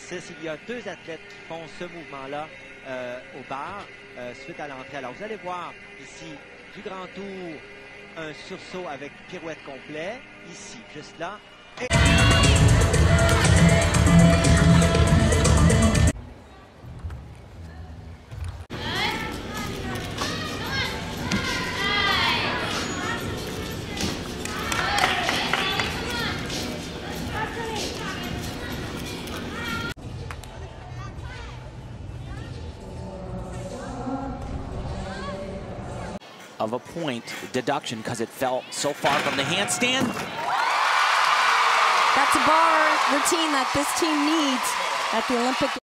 exercice. Il y a 2 athlètes qui font ce mouvement-là au bar suite à l'entrée. Alors, vous allez voir ici du grand tour, un sursaut avec pirouette complet. Ici, juste là. Et... of a point deduction because it fell so far from the handstand. That's a bar routine that this team needs at the Olympic